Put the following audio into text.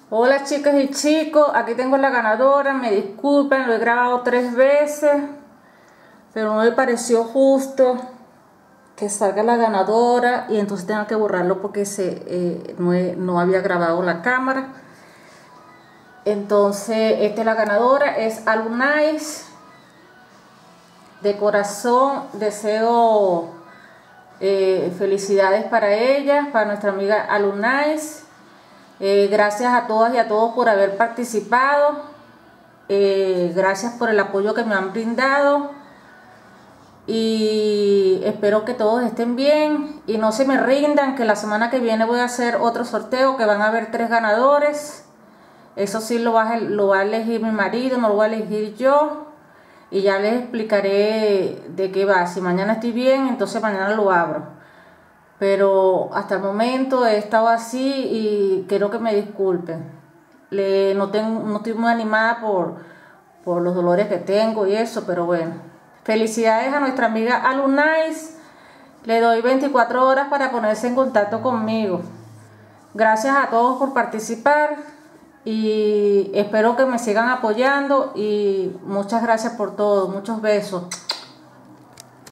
Hola chicas y chicos, aquí tengo la ganadora, me disculpen, lo he grabado 3 veces, pero no me pareció justo que salga la ganadora y entonces tenga que borrarlo porque no había grabado la cámara. Entonces, esta es la ganadora, es Alunais. De corazón deseo felicidades para ella, para nuestra amiga Alunais. Gracias a todas y a todos por haber participado. Gracias por el apoyo que me han brindado. Y espero que todos estén bien y no se me rindan, que la semana que viene voy a hacer otro sorteo, que van a haber 3 ganadores. Eso sí lo va a elegir mi marido, no lo voy a elegir yo. Y ya les explicaré de qué va. Si mañana estoy bien, entonces mañana lo abro. Pero hasta el momento he estado así y quiero que me disculpen. No estoy muy animada por los dolores que tengo y eso, pero bueno. Felicidades a nuestra amiga Alunais. Le doy 24 horas para ponerse en contacto conmigo. Gracias a todos por participar y espero que me sigan apoyando y muchas gracias por todo. Muchos besos.